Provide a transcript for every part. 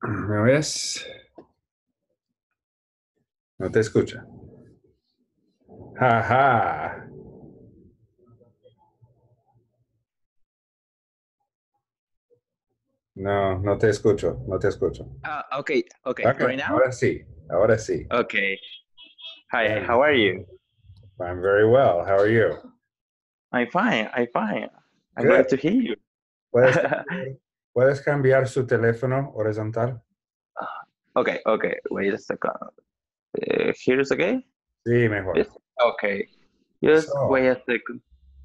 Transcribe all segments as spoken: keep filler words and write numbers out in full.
¿Me ves? No te escucha. Jaja. No, no te escucho, no te escucho. Uh, okay, okay. Okay, Right now? ahora sí, ahora sí. Okay. Hi, Bueno, how are you? I'm very well. How are you? I'm fine, I'm fine. I'm Good. glad to hear you. ¿Puedes cambiar, ¿puedes cambiar su teléfono horizontal? Okay, okay. Wait a second. Uh, here's okay? Sí, Yes? mejor. Okay. Just wait So, a second.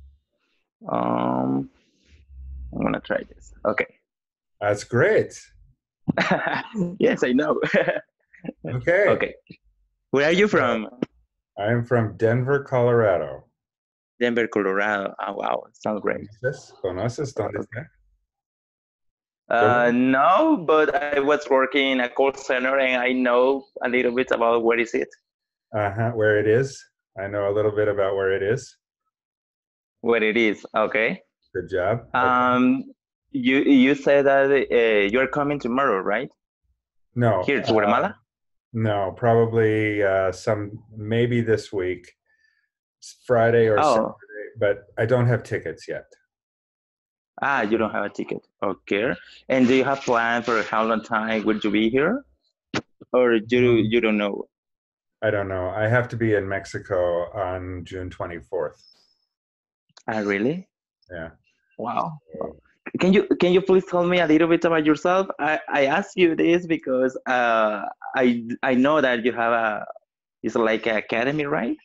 Um, I'm gonna try this. Okay. that's great. Yes, I know. Okay. Okay. Where are you from? I'm from Denver, Colorado. Denver, Colorado. Oh, wow. Sounds great. ¿Conoces? ¿Conoces dónde Okay. está? Yo, Uh, no, but I was working in a call center and I know a little bit about where is it. uh-huh, where it is. I know a little bit about where it is. Where it is. Okay. Good job. Okay. Um, you you said that uh, you're coming tomorrow, right? No, Here to uh, Guatemala? no, probably uh, some, maybe this week, Friday or Oh, Saturday, but I don't have tickets yet. ah, you don't have a ticket. Okay. And do you have plan for how long time would you be here, or you Um, you don't know? I don't know. I have to be in Mexico on June twenty-fourth. Ah, really? Yeah. Wow. So, Can you can you please tell me a little bit about yourself? I I asked you this because uh I I know that you have a it's like an academy, right?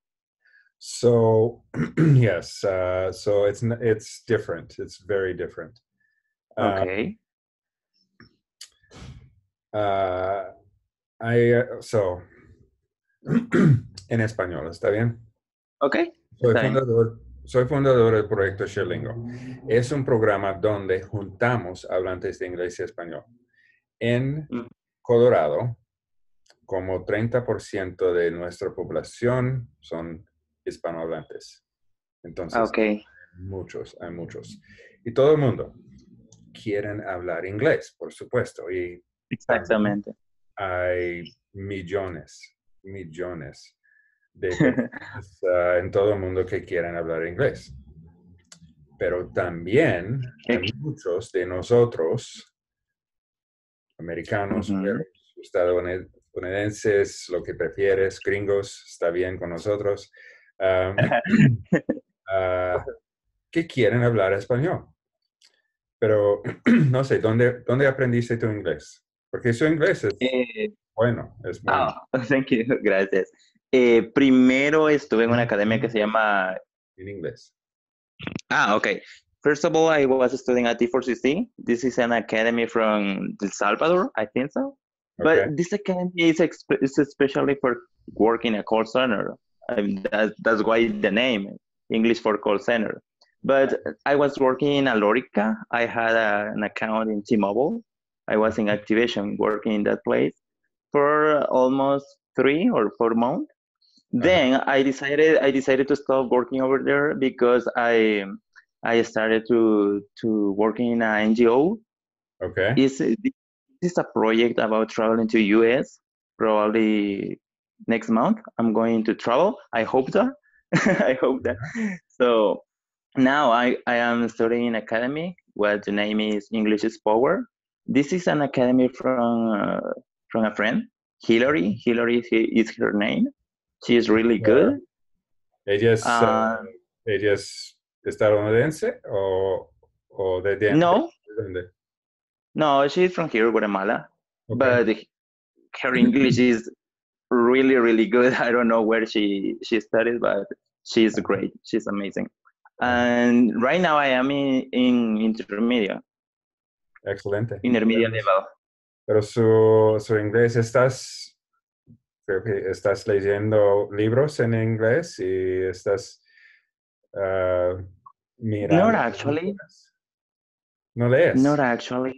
so yes, uh, so it's n- it's different. It's very different. Um, Okay. uh, I uh, so en español, ¿está bien? Okay. Soy Está bien. fundador, soy fundador del proyecto Sherlingo. Es un programa donde juntamos hablantes de inglés y español. En Mm, Colorado, como treinta por ciento de nuestra población son hispanohablantes. Entonces, Okay. muchos, hay muchos. Y todo el mundo quieren hablar inglés, por supuesto. Y también Exactamente. hay millones, millones de personas uh, en todo el mundo que quieren hablar inglés. Pero también hay Ex- muchos de nosotros, americanos, Ujú. estadounidenses, lo que prefieres, gringos, está bien con nosotros, uh, uh, que quieren hablar español. Pero no sé, ¿dónde, ¿dónde aprendiste tu inglés? Porque su inglés es Eh, bueno, es muy ah, thank you, gracias. Eh, primero estuve en una academia que se llama. en inglés. Ah, okay. First of all, I was studying at T four C C. This is an academy from El Salvador, I think so. Ok. But this academy is, exp- is especially for working a call center. I mean, that, that's why the name, English for call center. But I was working in Alorica. I had a, an account in T-Mobile. I was in activation working in that place for almost three or four months. Ajá. Then I decided I decided to stop working over there because I I started to to working in an N G O. Ok. Is this is a project about traveling to U S. Probably next month I'm going to travel. I hope that. I hope that. So now I, I am studying in academy. What the name is English is Power. This is an academy from uh, from a friend, Hillary. Hillary is is her name. She is really Uh, good. ¿ella es, uh, Uh, ella es estadounidense o, o de, de, de no, dónde? no, she's from here, Guatemala, Ok. but her English is really, really good. I don't know where she she studied, but she's great. She's amazing. Ajá. And right now I am in, in intermediate, Excelente. intermediate Pero, level. pero su, su inglés, ¿estás, creo que estás leyendo libros en inglés y estás uh, Not mirando actually, películas? ¿No lees? not actually.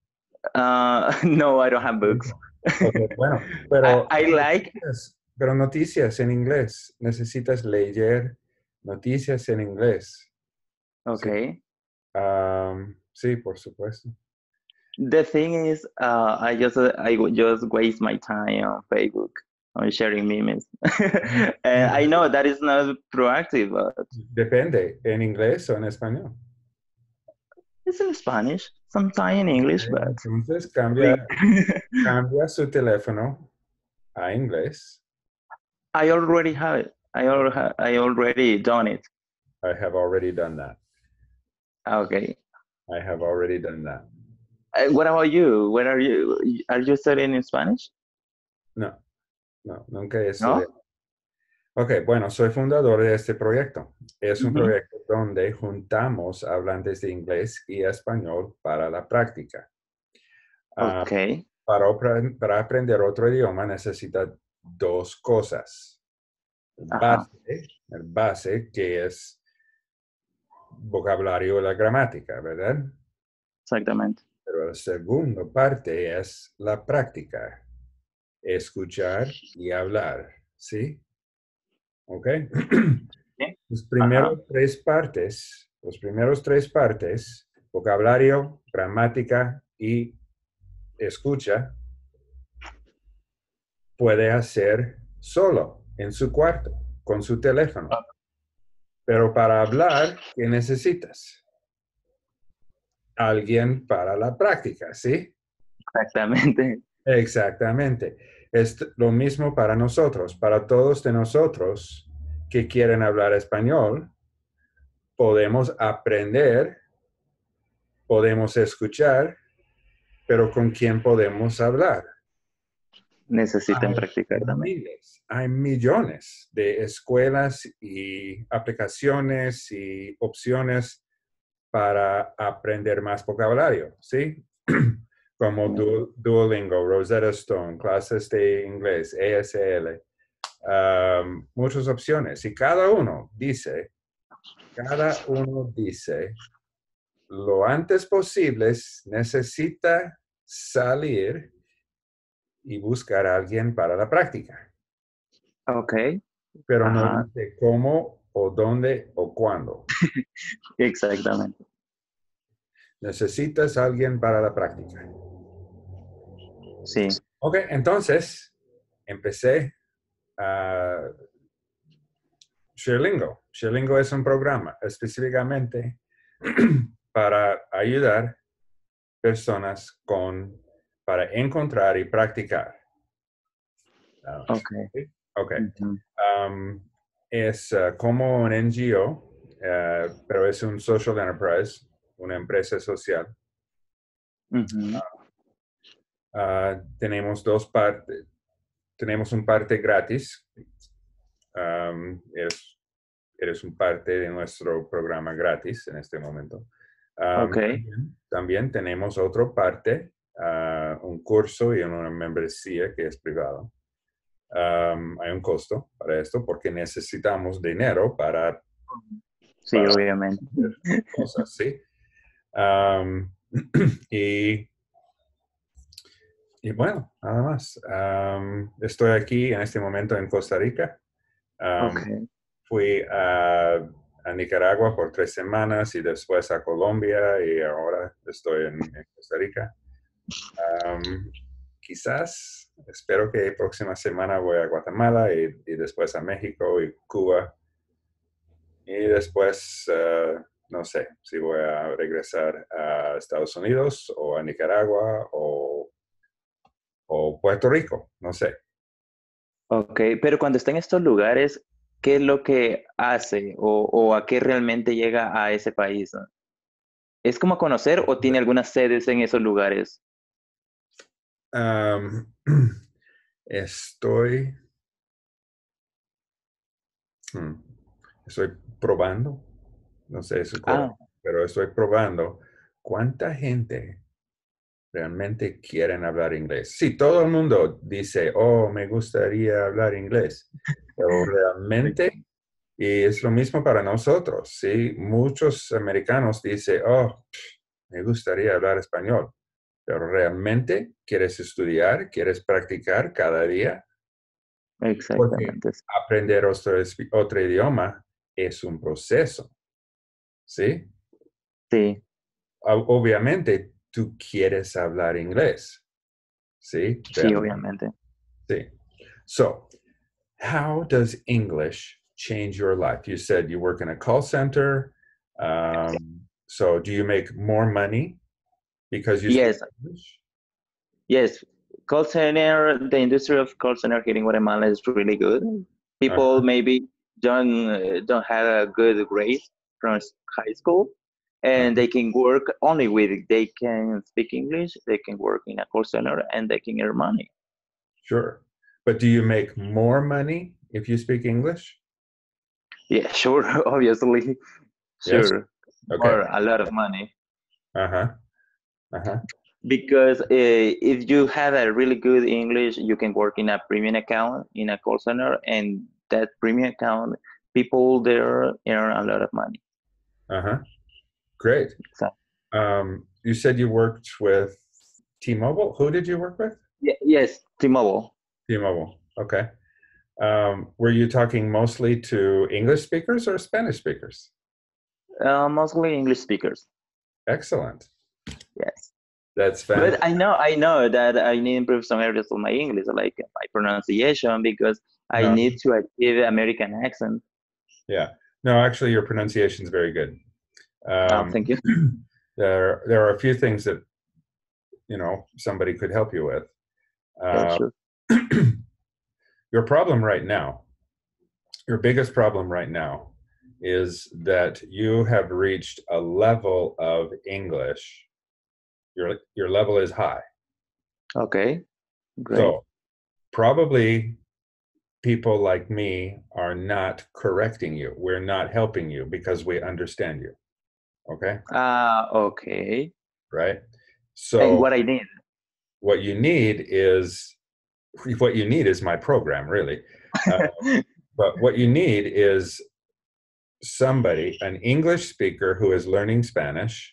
Uh, no, I don't have books. Ok, bueno, I, pero I like. noticias, pero noticias en inglés. Necesitas leer noticias en inglés. Sí, Okay. Am, sí, por supuesto. The thing is, uh, I just uh, I would just waste my time on Facebook on sharing memes, and I know that is not proactive, but Depende, ¿en inglés o en español? it's in Spanish, sometimes in English, Okay, but entonces cambia, cambia su teléfono a inglés. I already have it. I already I already done it. I have already done that. Okay. I have already done that. Uh, what about you? Where are you? Are you studying in Spanish? No, no, nunca he No. estudiado. Ok, bueno, soy fundador de este proyecto. Es un Mm-hmm. proyecto donde juntamos hablantes de inglés y español para la práctica. Uh, Okay. para, para aprender otro idioma necesita dos cosas. El base, el base que es vocabulario y la gramática, ¿verdad? Exactamente. Pero la segunda parte es la práctica. Escuchar y hablar, ¿sí? ¿Ok? ¿Sí? Los primeros tres partes, los primeros tres partes, vocabulario, gramática y escucha, puede hacer solo en su cuarto, con su teléfono. Pero para hablar, ¿qué necesitas? Alguien para la práctica, ¿sí? Exactamente. Exactamente. Es lo mismo para nosotros, para todos de nosotros que quieren hablar español, podemos aprender, podemos escuchar, pero ¿con quién podemos hablar? Necesitan Hay practicar también. miles, hay millones de escuelas y aplicaciones y opciones para aprender más vocabulario, ¿sí? Como du Duolingo, Rosetta Stone, clases de inglés, E S L, um, muchas opciones. Y cada uno dice, cada uno dice, lo antes posible necesita salir y buscar a alguien para la práctica. Ok. Pero no Ajá. dice cómo o dónde o cuándo. Exactamente. Necesitas a alguien para la práctica. Sí. Ok, entonces empecé a Sharelingo. Sharelingo es un programa específicamente para ayudar personas con, para encontrar y practicar. Uh, Ok. Ok. Uh-huh. Um, es uh, como un N G O, uh, pero es un social enterprise, una empresa social. Uh-huh. Uh, tenemos dos partes. Tenemos un parte gratis. Um, es, eres un parte de nuestro programa gratis en este momento. Um, Ok. también, también tenemos otra parte, uh, un curso y una membresía que es privado. Um, hay un costo para esto porque necesitamos dinero para, Sí, para obviamente. hacer cosas, ¿sí? Um, y, y bueno, nada más. Um, estoy aquí en este momento en Costa Rica. Um, Ok. Fui a, a Nicaragua por tres semanas y después a Colombia y ahora estoy en, en Costa Rica. Um, quizás, espero que próxima semana voy a Guatemala y, y después a México y Cuba. Y después, uh, no sé, si voy a regresar a Estados Unidos o a Nicaragua o, o Puerto Rico, no sé. Ok, pero cuando está en estos lugares, ¿qué es lo que hace o, o a qué realmente llega a ese país? ¿No? ¿Es como conocer o tiene algunas sedes en esos lugares? Um, estoy, hmm, estoy probando, no sé si Ah, correcto, pero estoy probando cuánta gente realmente quieren hablar inglés. Sí, todo el mundo dice, oh, me gustaría hablar inglés, pero realmente, y es lo mismo para nosotros, ¿sí? Muchos americanos dicen, oh, me gustaría hablar español, pero realmente quieres estudiar, quieres practicar cada día, porque exactamente. aprender otro, otro idioma es un proceso, ¿sí? Sí, Obviamente, tú quieres hablar inglés. ¿Sí? Sí, obviamente. Sí. So, how does English change your life? You said you work in a call center. Um, so, do you make more money because you speak Yes, English? yes. Call center, the industry of call center here in Guatemala is really good. People Uh-huh. maybe don't uh, don't have a good grade from s- high school, and Uh-huh. they can work only with they can speak English. They can work in a call center, and they can earn money. Sure. But do you make more money if you speak English? Yeah, sure, obviously, Yes. sure, Okay. or a lot of money. Uh-huh. Uh-huh. Because uh, if you have a really good English, you can work in a premium account in a call center, and that premium account, people there earn a lot of money. Uh-huh. Great. So, Um, you said you worked with T-Mobile. Who did you work with? yeah, yes, T-Mobile. T-Mobile. Okay. Um, were you talking mostly to English speakers or Spanish speakers? Uh, mostly English speakers. Excellent. Yes, That's but I fantastic. know I know that I need to improve some areas of my English, like my pronunciation, because I No, need to achieve American accent. yeah. No, actually, your pronunciation is very good. Oh, Um, thank you. there, there are a few things that you know somebody could help you with. Yeah, Uh, sure. your problem right now, your biggest problem right now, is that you have reached a level of English. Your your level is high. Okay, great. So probably people like me are not correcting you. We're not helping you because we understand you. Okay? Ah, okay. Right? And So what I need. what you need is what you need is my program, really. Uh, but what you need is somebody, an English speaker who is learning Spanish.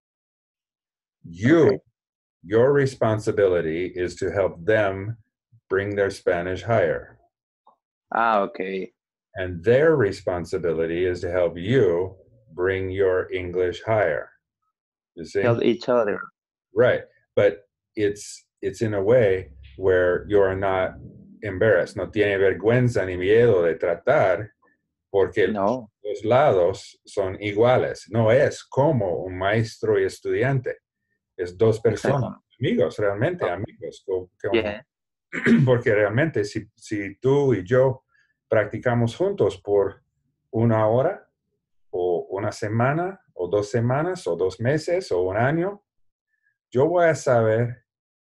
You, Okay. your responsibility is to help them bring their Spanish higher. Ah, okay. And their responsibility is to help you bring your English higher. You see? Help each other. Right. But it's it's in a way where you're not embarrassed. No tiene vergüenza ni miedo de tratar porque No, los lados son iguales. No es como un maestro y estudiante. Es dos personas, exactly. amigos, realmente Oh, amigos. co- Como, yeah, porque realmente si, si tú y yo practicamos juntos por una hora o una semana o dos semanas o dos meses o un año, yo voy a saber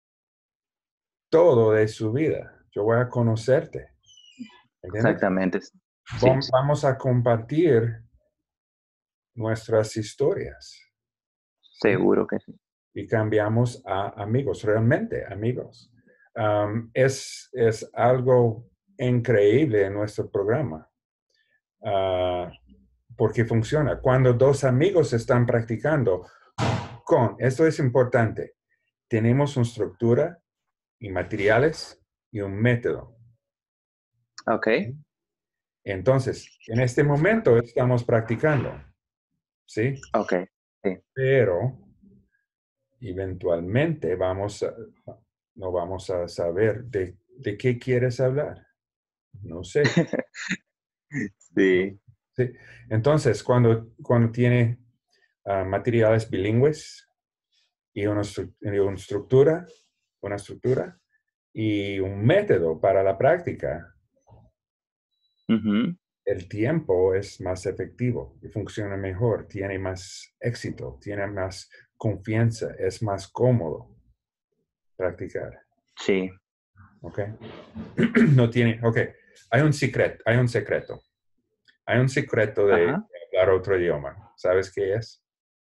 todo de su vida. Yo voy a conocerte. ¿Entiendes? exactamente. Sí, Vam- Vamos a compartir nuestras historias. ¿Sí? seguro que sí. Y cambiamos a amigos, realmente amigos. Um, es, es algo increíble en nuestro programa, uh, porque funciona. Cuando dos amigos están practicando con, esto es importante, tenemos una estructura y materiales y un método. Okay, Entonces, en este momento estamos practicando, ¿sí? okay. Sí. Pero eventualmente vamos a, no vamos a saber de, de qué quieres hablar. No sé. Sí, Sí. Entonces, cuando, cuando tiene uh, materiales bilingües y una, y una estructura, una estructura y un método para la práctica, ujú, el tiempo es más efectivo y funciona mejor, tiene más éxito, tiene más confianza, es más cómodo practicar. sí. ¿Ok? No tiene, ok. Hay un secreto, hay un secreto. Hay un secreto de, Ajá. de hablar otro idioma. ¿Sabes qué es?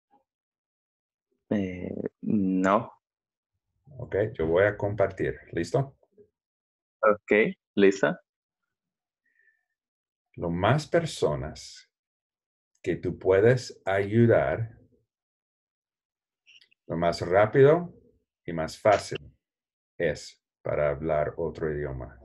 Eh, no. Ok, yo voy a compartir. ¿Listo? Okay, Lisa. Lo más personas que tú puedes ayudar, lo más rápido y más fácil es para hablar otro idioma.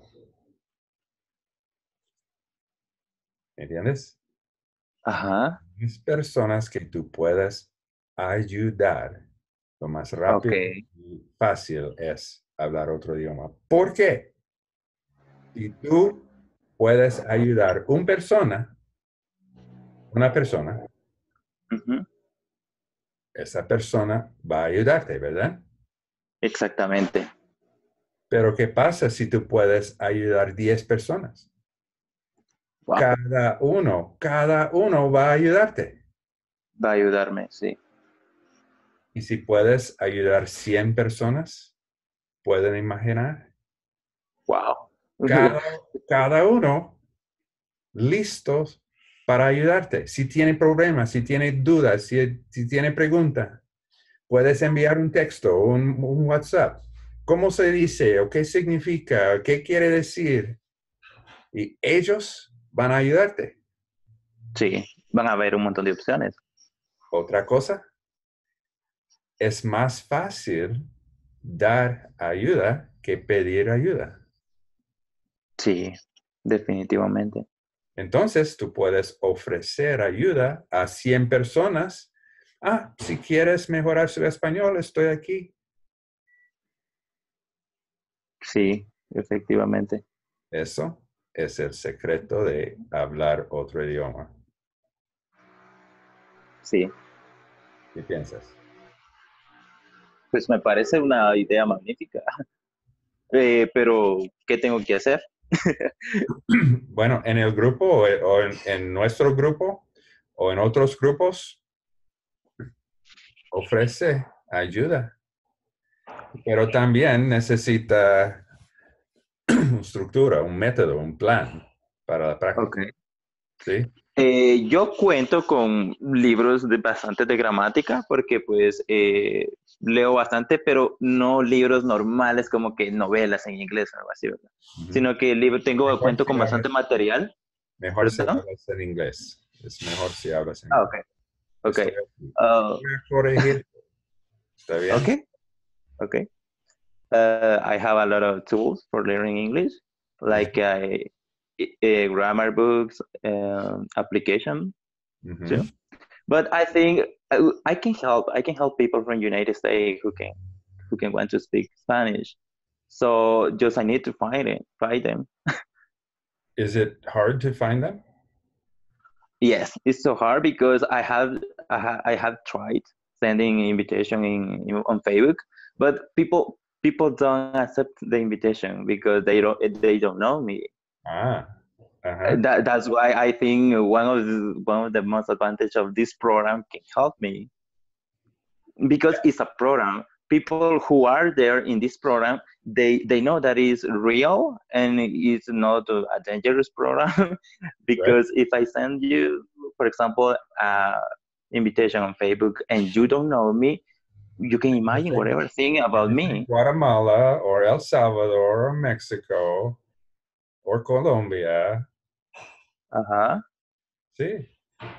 ¿Entiendes? Ajá. Las personas que tú puedas ayudar Lo más rápido Okay. y fácil es hablar otro idioma. ¿Por qué? Si tú puedes ayudar una persona, una persona, Ujú. esa persona va a ayudarte, ¿verdad? Exactamente. Pero ¿qué pasa si tú puedes ayudar diez personas? Wow. Cada uno, cada uno va a ayudarte. Va a ayudarme, sí. Y si puedes ayudar cien personas, ¿pueden imaginar? Wow. Cada, cada uno listos para ayudarte. Si tiene problemas, si tiene dudas, si, si tiene preguntas, puedes enviar un texto, un, un WhatsApp. ¿Cómo se dice? ¿O qué significa? ¿Qué quiere decir? Y ellos van a ayudarte. Sí, van a haber un montón de opciones. Otra cosa, es más fácil dar ayuda que pedir ayuda. Sí, definitivamente. Entonces, tú puedes ofrecer ayuda a cien personas. Ah, si quieres mejorar su español, estoy aquí. Sí, efectivamente. Eso es el secreto de hablar otro idioma. Sí, ¿Qué piensas? pues me parece una idea magnífica. Eh, pero, ¿qué tengo que hacer? Bueno, en el grupo o en, en nuestro grupo o en otros grupos, ofrece ayuda, pero también necesita una estructura, un método, un plan para la práctica. Okay. ¿Sí? Eh, yo cuento con libros de bastante de gramática porque pues eh, leo bastante, pero no libros normales como que novelas en inglés o algo así, ¿verdad? Ujú. Sino que libro, tengo, Mejor cuento si con bastante hablas, material, mejor si ¿perdón? hablas en inglés. Es mejor si hablas en Ah, inglés. ok, ok. Estoy aquí. Uh, Voy a corregir. ¿Está bien? okay, okay. Uh, I have a lot of tools for learning English, like uh, uh, grammar books, um, application too. Ujú. But I think I, I can help. I can help people from United States who can who can want to speak Spanish. So just I need to find it, find them. Is it hard to find them? Yes, it's so hard because I have I, ha, I have tried sending invitation in, in on Facebook, but people people don't accept the invitation because they don't they don't know me. Ah, Uh, ajá. That that's why I think one of the, one of the most advantage of this program can help me because it's a program. People who are there in this program, they they know that it's real and it's not a dangerous program. Right. Because if I send you, for example, a invitation on Facebook and you don't know me, you can imagine whatever thing about me. Guatemala or El Salvador or Mexico or Colombia. Uh-huh. Sí,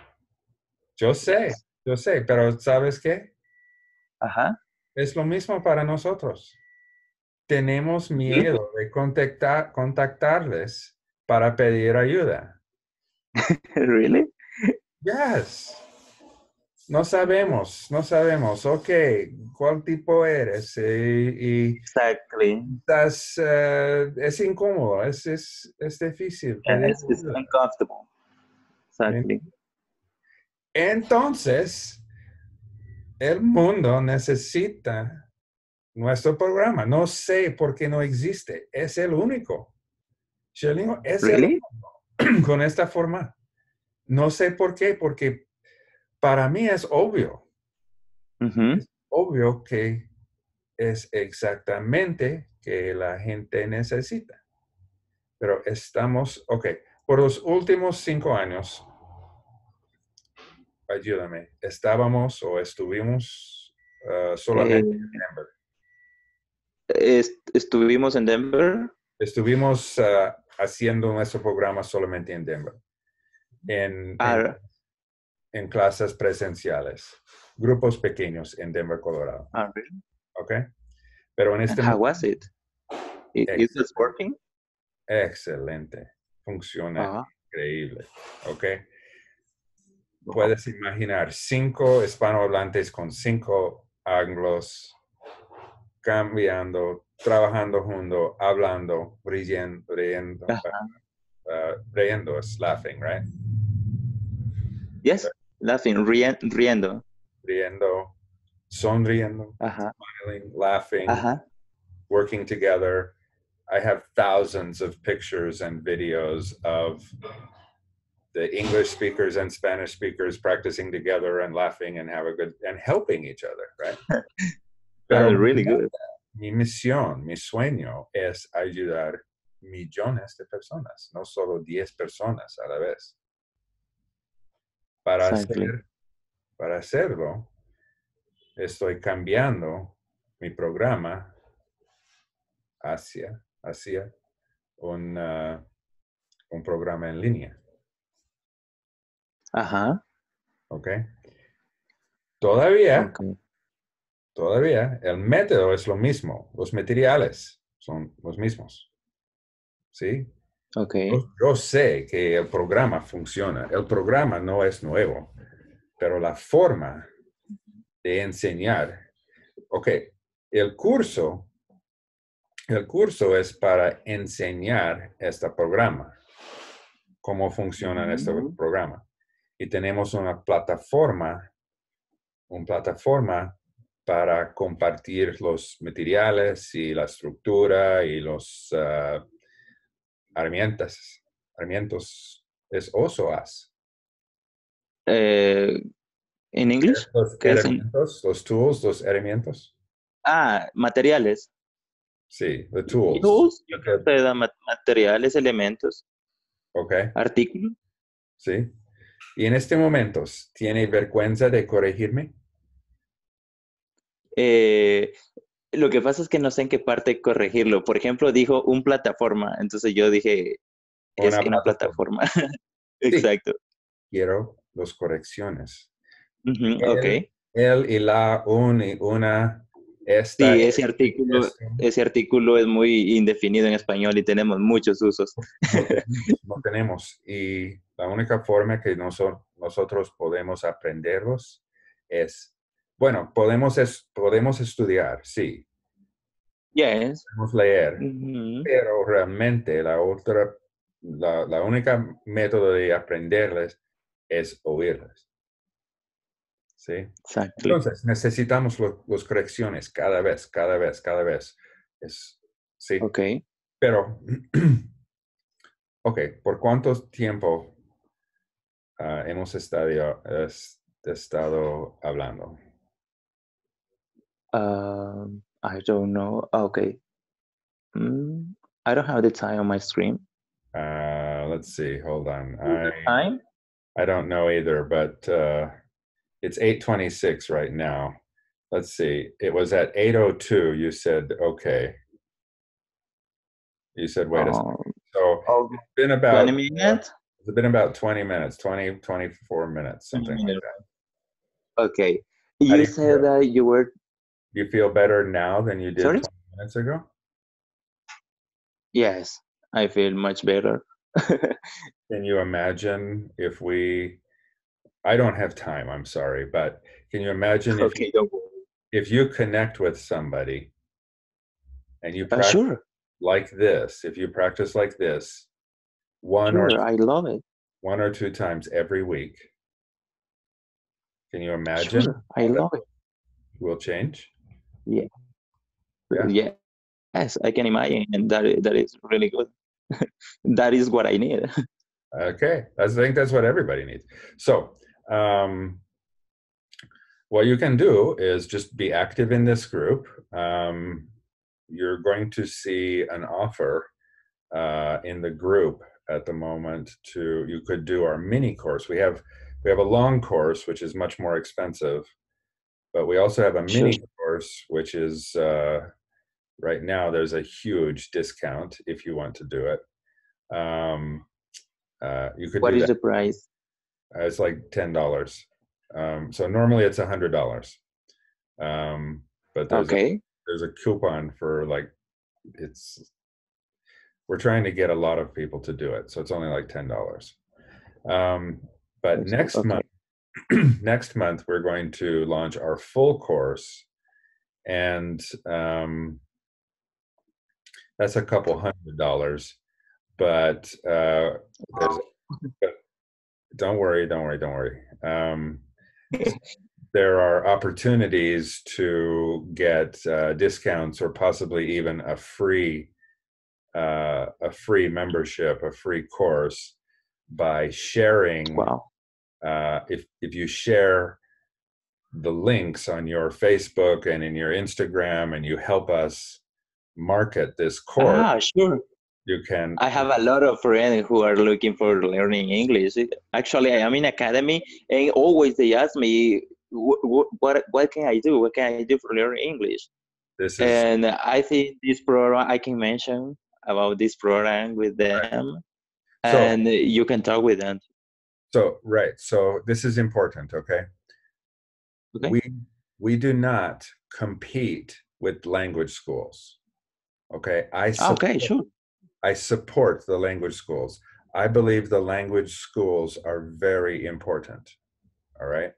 yo sé, Yes. yo sé, pero ¿sabes qué? Uh-huh. Es lo mismo para nosotros. Tenemos Sí. miedo de contactar, contactarles para pedir ayuda. Really? Yes. No sabemos, no sabemos. Ok, ¿cuál tipo eres? Y, y Exactly. estás, eh, es incómodo, es, es, es difícil pedir Yes, it's ayuda. uncomfortable. Exactly. Entonces, el mundo necesita nuestro programa. No sé por qué no existe. Es el único. Sherlyn, es el Really? único con esta forma. No sé por qué, porque para mí es obvio. Mm-hmm. Es obvio que es exactamente que la gente necesita. Pero estamos, ok, por los últimos cinco años, ayúdame, estábamos o estuvimos uh, Eh, solamente en Denver. est estuvimos en Denver. Estuvimos uh, haciendo nuestro programa solamente en Denver, en, en, Ah, en clases presenciales, grupos pequeños en Denver, Colorado. ah, really? ¿Ok? Pero en And este how momento, was it? I- Is this excelente, working? excelente, funciona Ah, increíble. ¿Ok? wow. Puedes imaginar cinco hispanohablantes con cinco anglos, cambiando, trabajando juntos, hablando, riendo, riendo, Uh-huh. uh, riendo is laughing, right? Yes, laughing, rien, riendo. Riendo, sonriendo, Uh-huh. smiling, laughing, Uh-huh. working together. I have thousands of pictures and videos of the English speakers and Spanish speakers practicing together and laughing and have a good and helping each other, right? Pero Sounds really good. mi misión, mi sueño es ayudar millones de personas, no solo diez personas a la vez. Para Exactly. hacer, para hacerlo, estoy cambiando mi programa hacia, hacia un, uh, un programa en línea. Ajá. ¿Ok? Todavía, Okay. todavía, el método es lo mismo. Los materiales son los mismos. ¿Sí? Okay. Yo, yo sé que el programa funciona. El programa no es nuevo, pero la forma de enseñar. Ok, el curso, el curso es para enseñar este programa, cómo funciona este Mhm. programa. Y tenemos una plataforma, una plataforma para compartir los materiales y la estructura y los uh, herramientas. Herramientas es oso as. Eh, ¿En English? Los ¿Qué es en? herramientas, los tools, los herramientas. Ah, materiales. Sí, the tools. Tools, yo creo que da ma- materiales, elementos, Ok, artículos. sí. Y en este momento, ¿tiene vergüenza de corregirme? Eh, lo que pasa es que no sé en qué parte corregirlo. Por ejemplo, dijo un plataforma, entonces yo dije, es Una una plataforma. plataforma. Sí, Exacto. quiero las correcciones. Ujú, ok. Él, él y la, un y una, esta, Sí, ese este, artículo, esto. ese artículo es muy indefinido en español y tenemos muchos usos. No tenemos, no tenemos. Y la única forma que noso- nosotros podemos aprenderlos es, bueno, podemos, es, podemos estudiar, sí, Yes. podemos leer, Ujú, pero realmente la otra, la, la única método de aprenderles es oírles, ¿sí? exactly. Entonces, necesitamos las correcciones cada vez, cada vez, cada vez. Es, sí, Ok. pero, ok, ¿por cuánto tiempo uh, hemos estado, es, estado hablando? Um, I don't know. Okay. Mm, I don't have the time on my screen. Uh, let's see, hold on. The I, time? I don't know either, but uh, it's eight twenty-six right now. Let's see, it was at eight oh two, you said, okay. You said, wait a second. Um, So oh, it's been about, twenty uh, minutes? it's been about twenty minutes, twenty, twenty-four minutes, twenty something like minutes. that. Okay. How do You you said feel? that you were, Do you feel better now than you did sorry? twenty minutes ago? Yes, I feel much better. Can you imagine if we, I don't have time, I'm sorry, but can you imagine if you, Okay, don't worry. if you connect with somebody and you Uh, practice sure, like this, if you practice like this, one or sure. I love it. one or two times every week, can you imagine Sure, I how that love it. will change? Yeah, Yeah. yeah. Yes, I can imagine, and that is, that is really good. That is what I need. Okay. I think that's what everybody needs. So, um, what you can do is just be active in this group. Um, you're going to see an offer uh, in the group at the moment to, you could do our mini course. We have, we have a long course, which is much more expensive, but we also have a Sure. mini course, which is, uh, right now, there's a huge discount if you want to do it. Um, uh, you could What do is that. the price? Uh, it's like ten dollars. Um, so normally it's a hundred dollars. Um, but there's a, Okay. there's a coupon for like, it's, we're trying to get a lot of people to do it, so it's only like ten dollars. Um, but That's good. next Okay. month, next month we're going to launch our full course, and um, that's a couple hundred dollars. But uh, there's, but don't worry, don't worry, don't worry. Um, there are opportunities to get uh, discounts or possibly even a free uh, a free membership, a free course by sharing. Wow. Uh, if if you share the links on your Facebook and in your Instagram, and you help us market this course, Ah, sure. you can. I have a lot of friends who are looking for learning English. Actually, I am in academy, and always they ask me, what what, what can I do? What can I do for learning English? This is And I think this program I can mention about this program with them, so. and you can talk with them. So right. So this is important. Okay. Okay. We we do not compete with language schools. Okay. I support, Okay, sure. I support the language schools. I believe the language schools are very important. All right.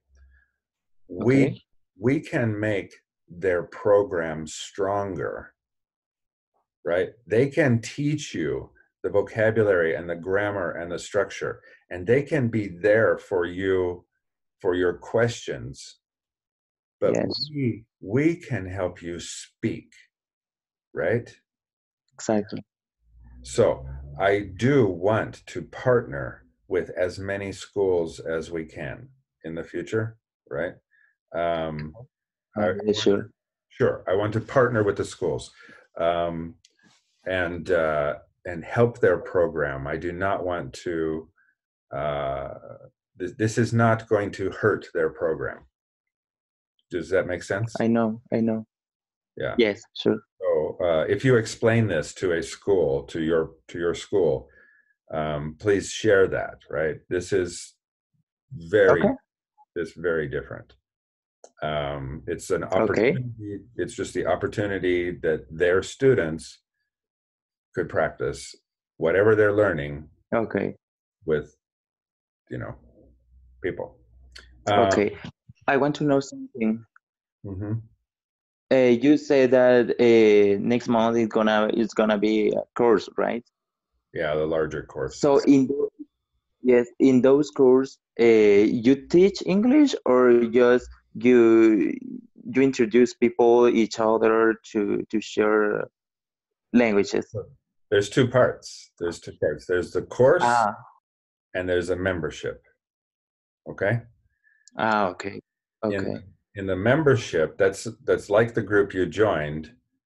We Okay. we can make their programs stronger. Right. They can teach you the vocabulary and the grammar and the structure, and they can be there for you for your questions. But Yes, we we can help you speak, right? exactly. So I do want to partner with as many schools as we can in the future, right? Um, I, Okay, sure. sure, I want to partner with the schools um, and uh, and help their program. I do not want to. Uh, this, this is not going to hurt their program. Does that make sense? I know, I know. Yeah. Yes, sure. So uh, if you explain this to a school, to your to your school, um, please share that. Right. This is very Okay. it's very different. Um, it's an Okay. opportunity. It's just the opportunity that their students could practice whatever they're learning Okay. with, you know, people. Um, Okay. I want to know something. mhm. Uh, you say that uh, next month is gonna is gonna be a course, right? Yeah, the larger course. So in tho- yes, in those courses, uh, you teach English or just you you introduce people each other to to share languages? There's two parts. There's two parts. There's the course Ah, and there's a membership. Okay. ah, okay, In okay. in the membership, that's that's like the group you joined,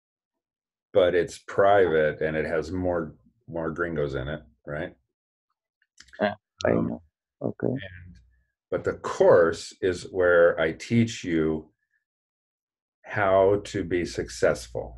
but it's private and it has more more gringos in it, right? Ah, I Um, know. Okay. and but the course is where I teach you how to be successful.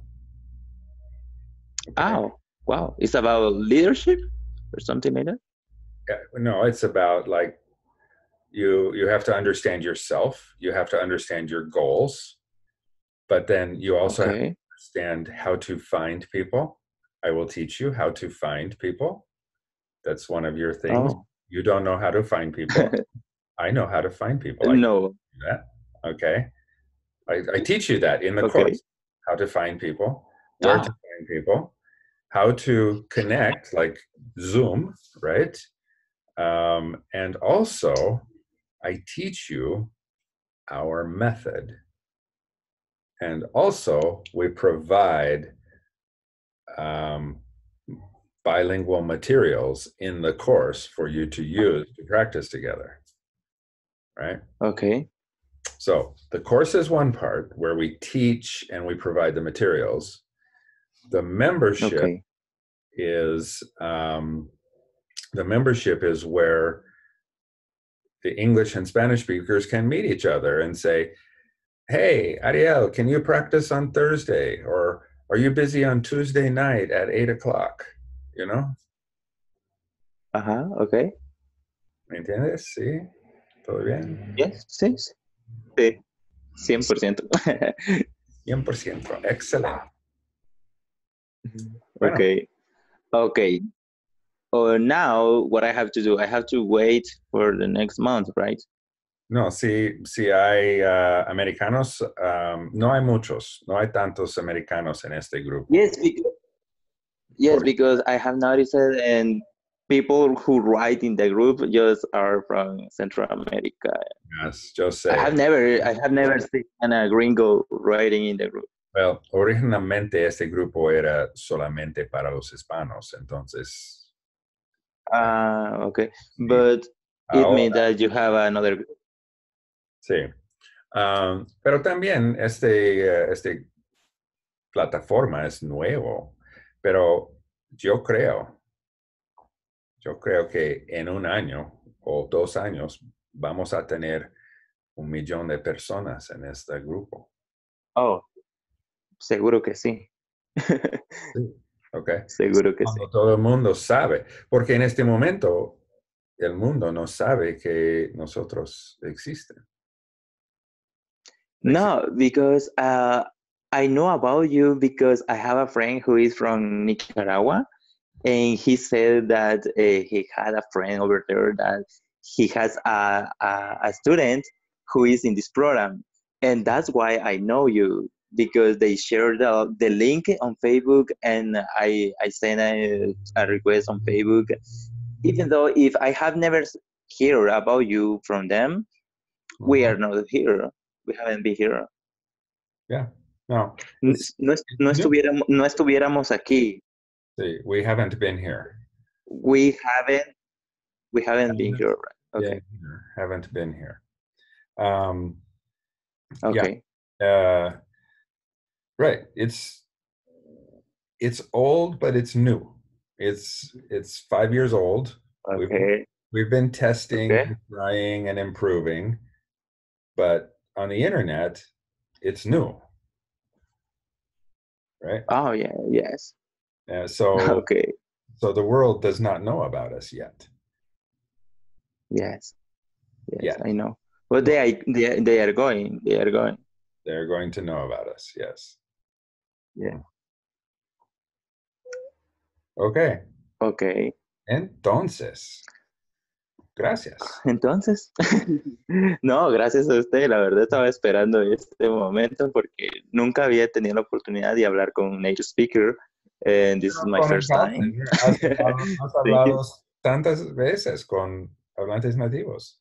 Okay. Oh, wow. It's about leadership or something like that? Yeah, no, it's about like you you have to understand yourself. You have to understand your goals, but then you also have to Okay. understand how to find people. I will teach you how to find people. That's one of your things. Oh, You don't know how to find people. I know how to find people. I can no. do that. Okay. I, I teach you that in the Okay. course, how to find people, where to Ah, find people, how to connect, like Zoom, right? Um, and also, I teach you our method. And also, we provide um, bilingual materials in the course for you to use to practice together, right? okay. So the course is one part where we teach and we provide the materials. The membership Okay. is um, the membership is where the English and Spanish speakers can meet each other and say, "Hey, Ariel, can you practice on Thursday? Or are you busy on Tuesday night at eight o'clock?" You know, Ajá, okay. ¿me entiendes? Sí, todo bien. Yes, sí. Sí, cien por ciento. cien por ciento. Excelente. Bueno, Okay. Okay. Oh, now what I have to do, I have to wait for the next month, right? No, sí, sí hay uh, americanos, um, no hay muchos, no hay tantos americanos en este grupo. Yes, because, yes, Por- because I have noticed it, and people who write in the group just are from Central America. yes, yo I sé. have never, I have never seen a gringo writing in the group. Well, originalmente este grupo era solamente para los hispanos, entonces, Ah, okay, sí. but it means Ahora, that you have another. sí. Um, pero también este, eh, este plataforma es nuevo, pero yo creo, yo creo que en un año o dos años vamos a tener un millón de personas en este grupo. Oh, seguro que sí. Sí. ¿Ok? Seguro que sí. Cuando todo el mundo sabe, porque en este momento el mundo no sabe que nosotros existen. Exi- No, because uh, I know about you because I have a friend who is from Nicaragua, and he said that uh, he had a friend over there that he has a, a, a student who is in this program, and that's why I know you because they shared the, the link on Facebook, and I I sent a, a request on Facebook. Even though if I have never heard about you from them, we Mhm. are not here. We haven't been here. Yeah. No, N- it's, No, es- it's no new. estuviéramos, no estuviéramos aquí. See, we haven't been here. We haven't, we haven't been Haven't here. Okay, been here. Haven't been here. Um, yeah. okay, Uh, right. It's it's old, but it's new. It's it's five years old. We've okay, we've been testing, okay. trying, and improving, but on the internet, it's new, right? Oh yeah, yes. Uh, so Okay, so the world does not know about us yet. yes, yes. Yet. I know. But Well, they are, they are, they are going. They are going. they're going to know about us. Yes. Yeah. Mm. Okay. Okay. Entonces, gracias. Entonces, no, gracias a usted. La verdad estaba esperando este momento porque nunca había tenido la oportunidad de hablar con un native speaker, and this is Pero my con el first call time. center has hablado, has Thank you. hablado tantas veces con hablantes nativos.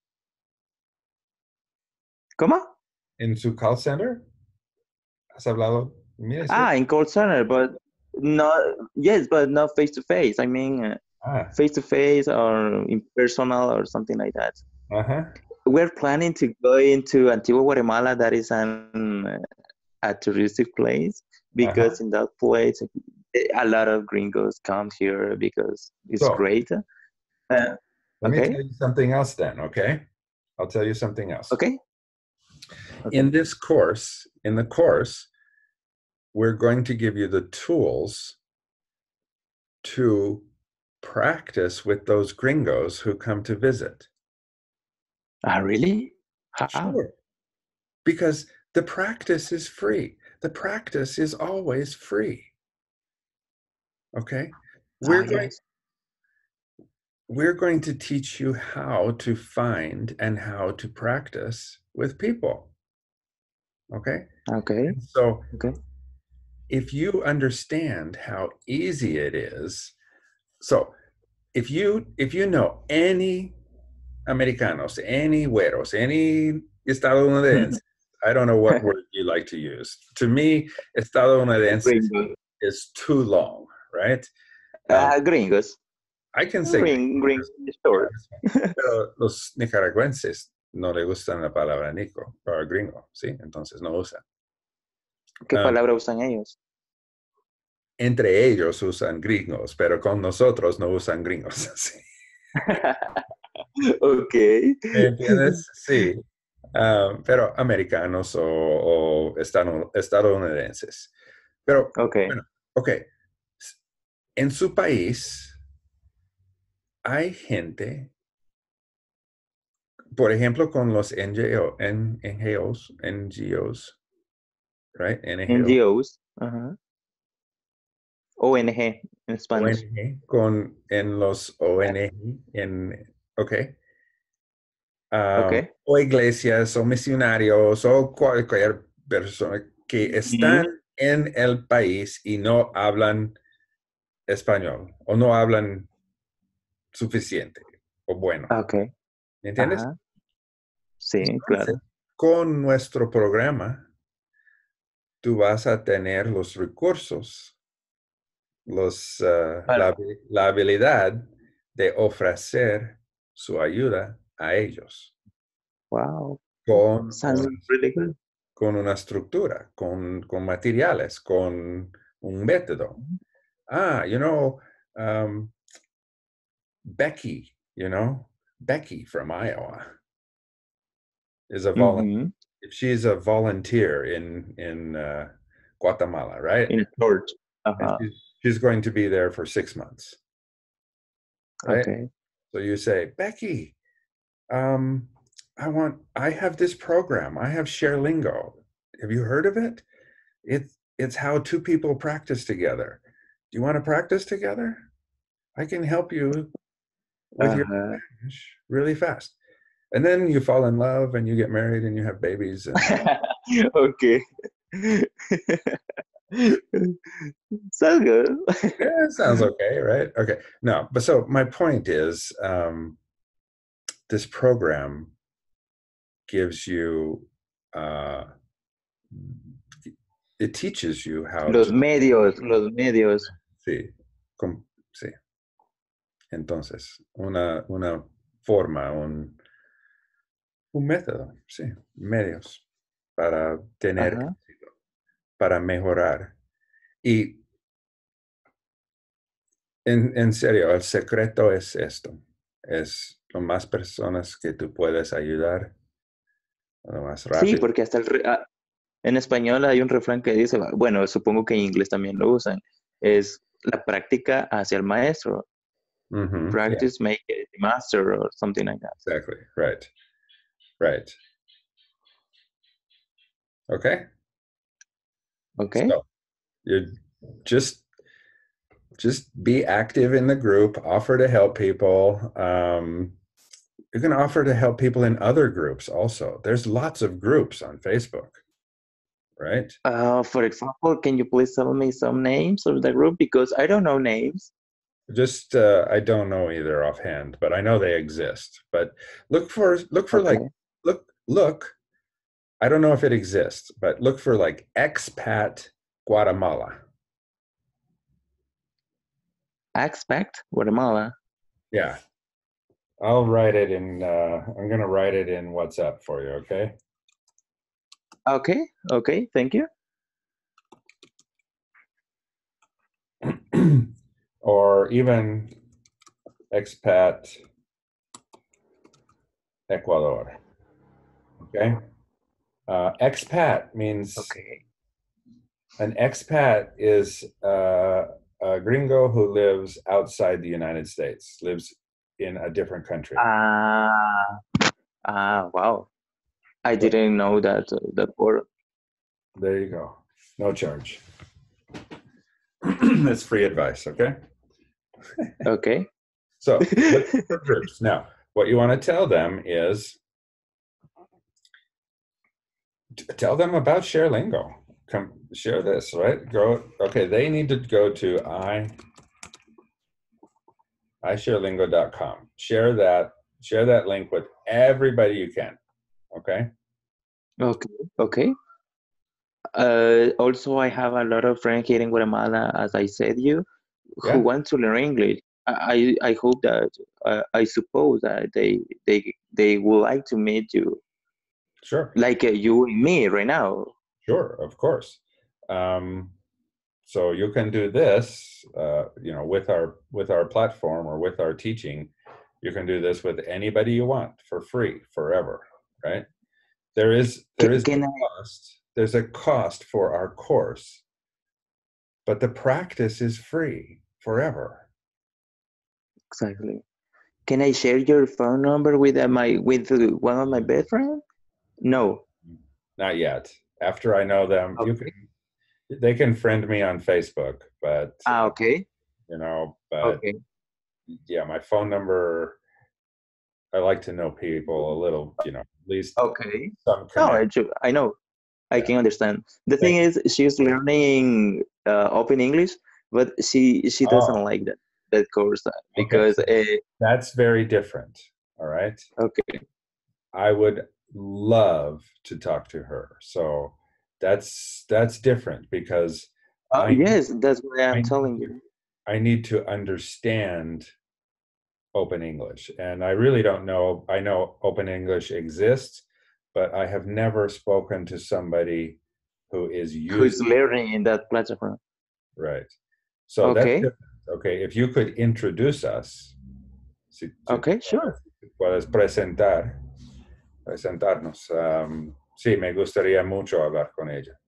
¿Cómo? En su call center has hablado miles de Ah, veces. in call center, but not, yes, but not face to face. I mean, Ah, face to face or in personal or something like that. ajá. We're planning to go into Antigua, Guatemala. That is an a touristic place because Ajá. in that place a lot of gringos come here because it's So, great. Uh, let me okay, tell you something else then, okay? I'll tell you something else. okay, In okay. this course, in the course, we're going to give you the tools to practice with those gringos who come to visit. Ah, really? How? Sure. Because the practice is free. The practice is always free. Okay? Oh, We're going yes. we're going to teach you how to find and how to practice with people. Okay? Okay, And so okay. if you understand how easy it is, so if you if you know any Americanos, any güeros, any estadounidenses, I don't know what word you like to use. To me, estadounidenses Gringos. is too long, right? Um, Ah, gringos. I can say Gring, gring, gringos, yeah, sure. that's fine. Pero los nicaragüenses no le gustan la palabra nico o gringo, ¿sí? Entonces no usan. ¿Qué Um, palabra usan ellos? entre ellos usan gringos, pero con nosotros no usan gringos, ¿sí? Okay. ¿Me entiendes? Sí. Um, pero americanos o, o estadun- estadounidenses. Pero, Okay. bueno, ok. En su país hay gente, por ejemplo, con los N G O, N G Os, N G Os, right? N G O, N G Os. Ajá. O N G en Spanish. O N G, con en los O N G, en, ok. um, Okay. o iglesias o misionarios o cualquier persona que Mhm. están en el país y no hablan español o no hablan suficiente o bueno. Okay. ¿Me entiendes? Ajá. Sí, Entonces, claro. con nuestro programa, tú vas a tener los recursos, los, uh, Para. la, la habilidad de ofrecer su ayuda a ellos Wow. con Sounds una, really good. con una estructura, con, con materiales, con un método. Ah, you know, um, Becky, you know, Becky from Iowa is a vol. Mhm. If she's a volunteer in in uh, Guatemala, right? In a church. And Uh-huh. she's she's going to be there for six months, right? Okay. So you say, Becky, um, I want, I have this program. I have ShareLingo. Have you heard of it? It's it's how two people practice together. Do you want to practice together? I can help you with your Uh-huh. Spanish really fast. And then you fall in love and you get married and you have babies and Okay. So good. yeah, it sounds okay, right? Okay. No, but so my point is um, this program gives you uh, it teaches you how Los to medios, los medios. sí, com, sí. Entonces, una, una forma, un, un método, sí, medios para tener Ajá. éxito, para mejorar. Y en, en serio, el secreto es esto, es lo más personas que tú puedes ayudar, lo más Sí, rápido. porque hasta el re- ah, en español hay un refrán que dice, bueno, supongo que en inglés también lo usan, es la práctica hacia el maestro. Mm-hmm. Yeah, Practice make it master or something like that. exactly. Right. Right. Okay. Okay. So you just just be active in the group, offer to help people. Um, you can offer to help people in other groups also. There's lots of groups on Facebook, right? Uh, for example, can you please tell me some names of the group because I don't know names. Just uh, I don't know either offhand, but I know they exist. But look for look for like Okay. look look. I don't know if it exists, but look for like expat Guatemala. Expect Guatemala. Yeah, I'll write it in. Uh, I'm gonna write it in WhatsApp for you. Okay. Okay. Okay. Thank you. Or even expat Ecuador. Okay. Uh, expat means Okay. an expat is uh, a gringo who lives outside the United States, lives in a different country. Ah. Ah. Wow. I So didn't know that uh, that word. there you go. No charge. That's free advice. Okay. Okay. So look for groups. Now, what you want to tell them is tell them about ShareLingo. Come share this, right? Go. Okay, they need to go to i i share lingo dot com. Share that. Share that link with everybody you can. Okay. Okay. Okay. Uh, also, I have a lot of friends here in Guatemala, as I said you, who Yeah. want to learn English. I I hope that uh, I suppose that they they they would like to meet you, Sure. like uh, you and me right now. Sure. Of course. Um, so you can do this. Uh, you know, with our with our platform or with our teaching, you can do this with anybody you want for free forever. Right. There is there Can, is can a I cost. There's a cost for our course, but the practice is free forever. exactly? Can I share your phone number with uh, my with uh, one of my best friends? No. Not yet. After I know them, you can Okay. they can friend me on Facebook, but Ah, uh, okay. you know, but Okay. yeah, my phone number. I like to know people a little, you know, at least Okay. some No, connect. I, ju- I know. I Yeah. can understand. The thing Thank is, she's learning uh, open English, but she she doesn't Oh, like that that course uh, okay. because So uh, that's very different. All right. okay. I would love to talk to her. So that's that's different because Uh, I yes, that's why I I'm need telling to, you. I need to understand Open English. And I really don't know. I know Open English exists, but I have never spoken to somebody who is Who's using learning in that platform? right. So that's Okay. different. Okay, if you could introduce us, si, si tú Okay. Sure. puedes presentar, presentarnos. Um, sí, me gustaría mucho hablar con ella.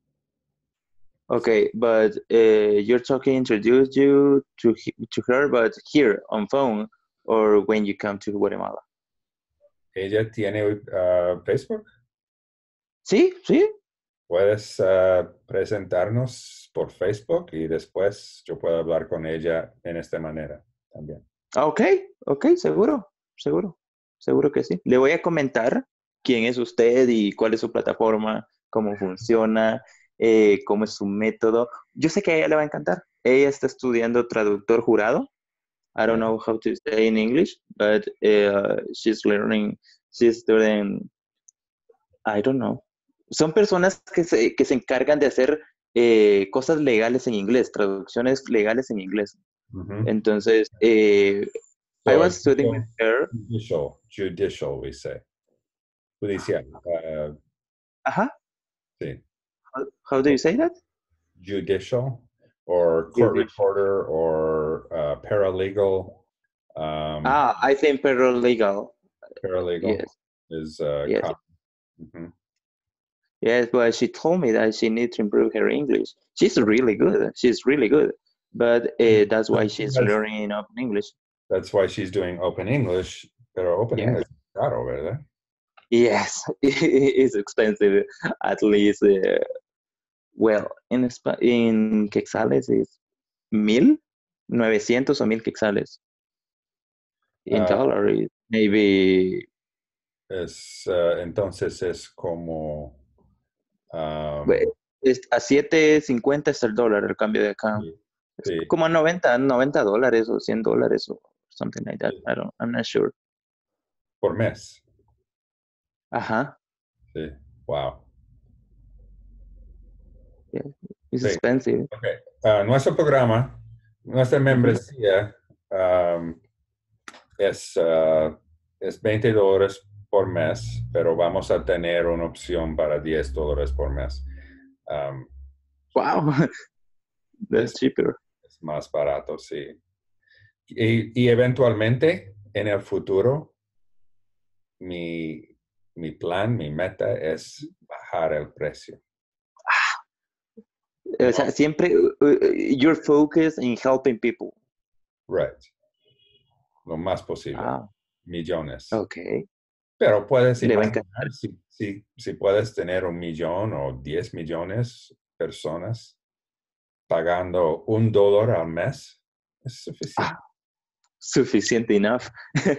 Okay, but uh, you're talking introduce you to he- to her, but here on phone or when you come to Guatemala. ¿Ella tiene uh, Facebook? Sí, sí. Puedes uh, presentarnos por Facebook y después yo puedo hablar con ella en esta manera también. Okay, okay, seguro, seguro, seguro que sí. Le voy a comentar quién es usted y cuál es su plataforma, cómo funciona, eh, cómo es su método. Yo sé que a ella le va a encantar. Ella está estudiando traductor jurado. I don't Right. know how to say in English, but uh, she's learning, she's doing, I don't know. Son personas que se, que se encargan de hacer eh, cosas legales en inglés, traducciones legales en inglés. Mhm. Entonces, eh, I So was it's studying with her. judicial, judicial, we say. Judicial. Uh, Ajá. sí. How, how do you say that? Judicial or court Judicial. reporter or uh, paralegal. Um, Ah, I think paralegal. paralegal Yes, is uh, yes, common. Mhm. yes. But she told me that she needs to improve her English. She's really good. She's really good. But uh, that's why she's That's, learning open English. that's why she's doing Open English, pero Open Yes. English es caro, ¿verdad? Yes, it's expensive. At least, uh, well, in Spa- in quetzales is mil, novecientos o mil quetzales. In Uh, dollar is maybe es, uh, entonces es como Ve, um, es- a siete cincuenta está el dólar, el cambio de acá. sí, Es sí, como a noventa noventa dólares o cien dólares o something like that. I don't, I'm not sure. por mes. Ajá. Sí, wow. Yeah. It's Sí, expensive. ok. Ah, nuestro programa, nuestra Ujú. membresía um, es, ah, es veinte dólares por mes, pero vamos a tener una opción para diez dólares por mes. Um, Wow, that's es, cheaper. es más barato, sí. Y, y eventualmente, en el futuro, mi, mi plan, mi meta es bajar el precio. O No, sea, siempre uh, uh, you're focused in helping people. right. Lo más posible. Ah, Millones. okay. Pero puedes Le va a encantar. imaginar si, si, si puedes tener un millón o diez millones de personas pagando un dólar al mes, es Ah, suficiente. suficiente enough.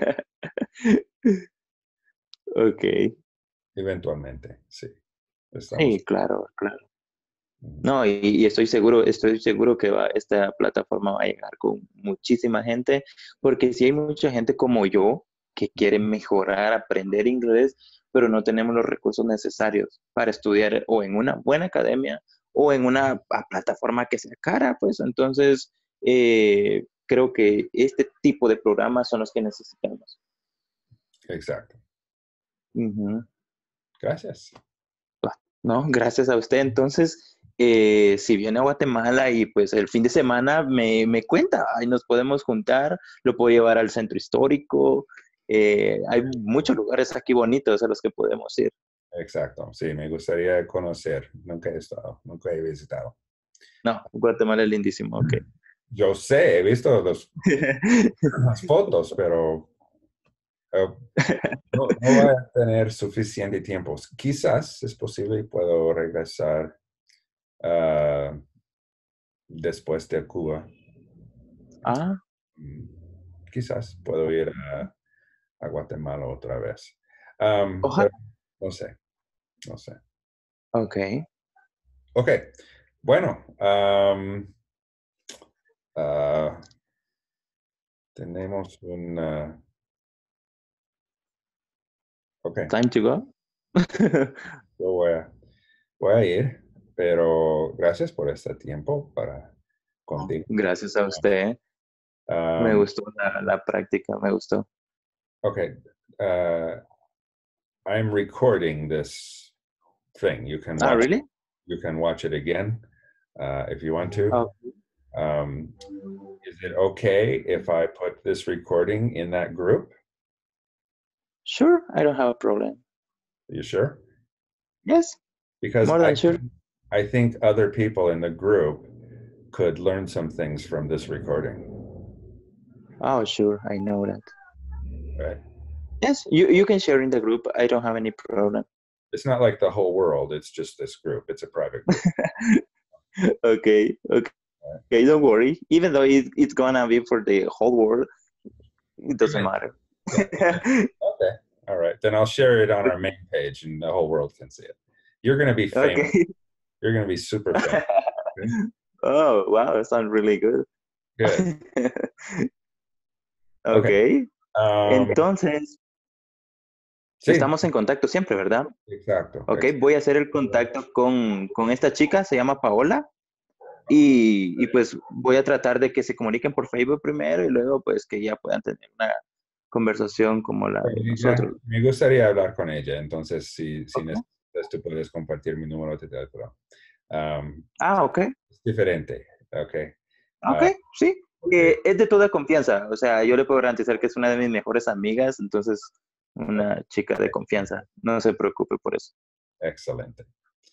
Okay. Eventualmente, sí. Estamos. Sí, claro, claro. Ujú. No, y, y estoy seguro, estoy seguro que va, esta plataforma va a llegar con muchísima gente, porque si hay mucha gente como yo que quiere mejorar, aprender inglés, pero no tenemos los recursos necesarios para estudiar o en una buena academia o en una a, plataforma que sea cara, pues entonces eh, creo que este tipo de programas son los que necesitamos. Exacto. Ujú. Gracias. No, gracias a usted. Entonces, eh, si viene a Guatemala y pues el fin de semana me, me cuenta, ahí nos podemos juntar, lo puedo llevar al centro histórico. Eh, hay muchos lugares aquí bonitos a los que podemos ir. Exacto. Sí, me gustaría conocer. Nunca he estado, nunca he visitado. No, Guatemala es lindísimo, ok. Yo sé, he visto los, las fotos, pero eh, no, no voy a tener suficiente tiempo. Quizás es posible y puedo regresar ah, después de Cuba. Ah, Mm, Quizás puedo ir a, a Guatemala otra vez. Um, Ojalá. no sé, no sé. Ok. Ok, bueno. Um, uh, tenemos un... Uh, ok. Time to go. Yo voy a, voy a ir, pero gracias por este tiempo para contigo. Gracias a usted. Me Um, gustó la, la práctica, me gustó. okay, uh, I'm recording this thing. You can Ah, watch. really? You can watch it again uh, if you want to. Oh, Um, is it okay if I put this recording in that group? sure, I don't have a problem. Are you sure? Yes, Because more I than sure. I think other people in the group could learn some things from this recording. Oh, sure, I know that. Right? Yes, you, you can share in the group. I don't have any problem. It's not like the whole world. It's just this group. It's a private group. Okay, okay, okay, don't worry. Even though it, it's gonna be for the whole world, it doesn't Right. matter. Yeah. Okay. All right. Then I'll share it on our main page and the whole world can see it. You're going to be famous. Okay. You're going to be super famous. Okay? Oh, wow, that sounds really good. Good. Okay. Um, Entonces, sí, estamos en contacto siempre, ¿verdad? exacto. Ok, exacto. voy a hacer el contacto con, con esta chica, se llama Paola, y, y pues voy a tratar de que se comuniquen por Facebook primero y luego pues que ya puedan tener una conversación como la de Ella- nosotros. me gustaría hablar con ella. Entonces, si, si Ok. necesitas, tú puedes compartir mi número de teléfono. Um, Ah, ok, es diferente. Ok. ok, Ah, sí. porque, Eh, es de toda confianza, o sea, yo le puedo garantizar que es una de mis mejores amigas, entonces una chica de confianza, no se preocupe por eso. excelente.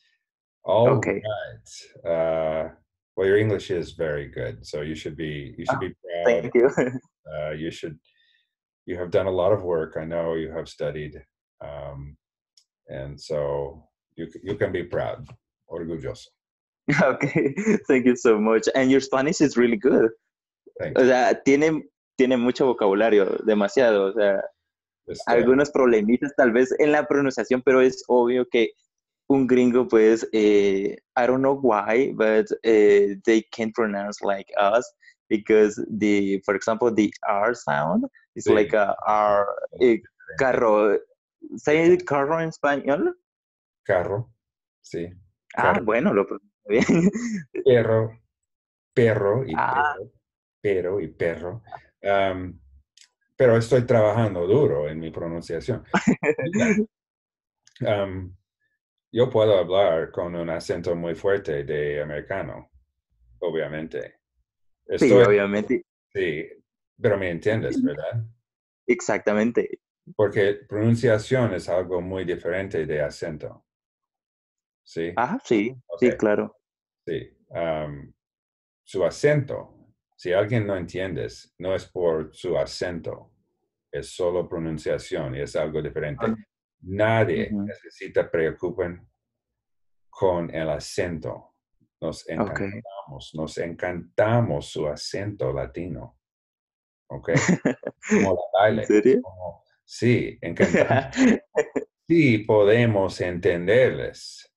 All Ok. right. Uh, well, your English is very good, so you should be you should Ah, be proud. thank you. Uh, you should you have done a lot of work. I know you have studied, um, and so you c- you can be proud. Orgulloso. Okay, thank you so much. And your Spanish is really good. Thank O you. sea, tiene, tiene mucho vocabulario, demasiado. O sea, Este, algunos problemitas tal vez en la pronunciación, pero es obvio que un gringo, pues, eh, I don't know why, but uh, they can't pronounce like us because the, for example, the R sound is sí, like a R, eh, carro. ¿Say carro en español? carro, sí, Ah, carro, bueno, lo pronuncio bien. perro, perro y Ah, perro, pero y perro. Um, pero estoy trabajando duro en mi pronunciación. Mira, um, yo puedo hablar con un acento muy fuerte de americano, obviamente. sí, Estoy, obviamente. sí, pero me entiendes, ¿verdad? Exactamente. Porque pronunciación es algo muy diferente de acento, ¿sí? Ah, sí, Ok, sí, claro. sí. Um, su acento, si alguien no entiendes, no es por su acento, es solo pronunciación y es algo diferente. Nadie Ujú. necesita preocupar con el acento. Nos Ok. encantamos, nos encantamos su acento latino, ¿ok? Como la ¿En baile. serio? Como, sí, encantamos. Sí, podemos entenderles.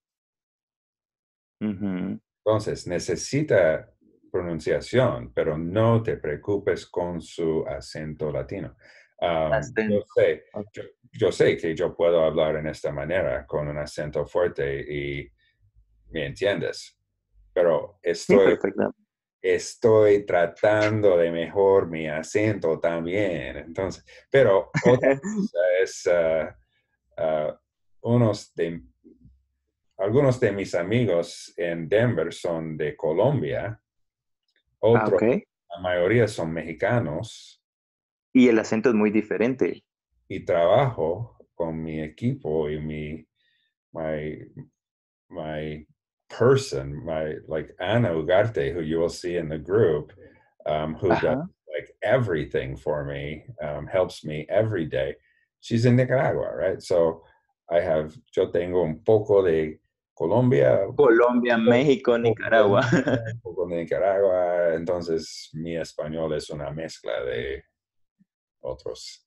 Ujú. Entonces, necesita pronunciación, pero no te preocupes con su acento latino. Um, yo Acento. sé, Ok. yo, yo sé que yo puedo hablar en esta manera con un acento fuerte y me entiendes, pero Sí, estoy, perfecto. estoy tratando de mejor mi acento también. Entonces, pero otra cosa es uh, uh, unos de algunos de mis amigos en Denver son de Colombia, Ah, otros, ok. la mayoría son mexicanos, Y el acento es muy diferente. y trabajo con mi equipo y mi, my, my person, my, like Ana Ugarte, who you will see in the group, um, who does Ajá. like everything for me, um, helps me every day. She's in Nicaragua, right? So I have, yo tengo un poco de Colombia, Colombia, México, poco de Nicaragua. México, un poco de Nicaragua, entonces mi español es una mezcla de otros,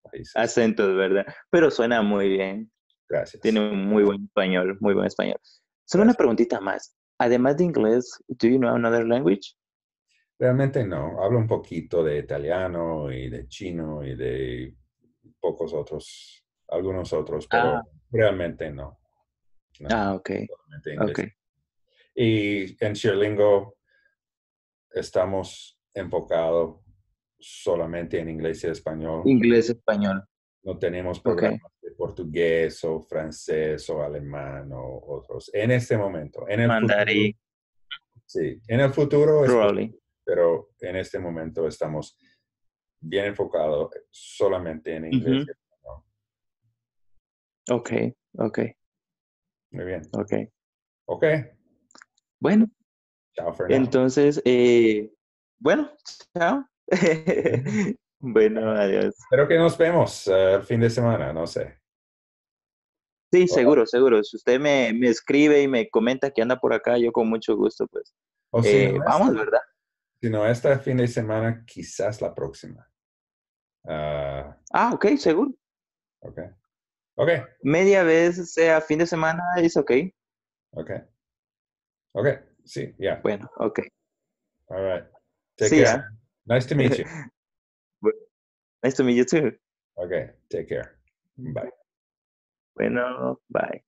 países. Acentos, ¿verdad? Pero suena muy bien. Gracias. Tiene un muy buen español, muy buen español. Solo una Gracias. preguntita más. Además de inglés, do you know another language? Realmente no. Hablo un poquito de italiano y de chino y de pocos otros, algunos otros, pero Ah, realmente no. No, ah, ok, solamente ok. inglés. Y en Sherlingo estamos enfocados solamente en inglés y español. Inglés, español. No tenemos Ok. programas de portugués o francés o alemán o otros. En este momento, en el futuro, Mandarín, sí, en el futuro es probably. posible, pero en este momento estamos bien enfocados solamente en inglés Ujú. y español. Ok, ok, Muy bien. ok. Ok. Bueno, Chao, Fernando. entonces, eh, bueno, chao. Bueno, adiós. Espero que nos vemos eh, el fin de semana, no sé. Sí, O, seguro, seguro. Si usted me, me escribe y me comenta que anda por acá, yo con mucho gusto, pues, o si no, eh, este, vamos, ¿verdad? si no este fin de semana, quizás la próxima. Ah, Ah, ok, seguro. ok. Ok. Media vez sea fin de semana, es ok. Ok. Ok. Sí, yeah. Bueno, ok. All right. Take Sí, care. ya. Nice to meet you. Bueno, nice to meet you too. Okay. Take care. Bye. Bueno, bye.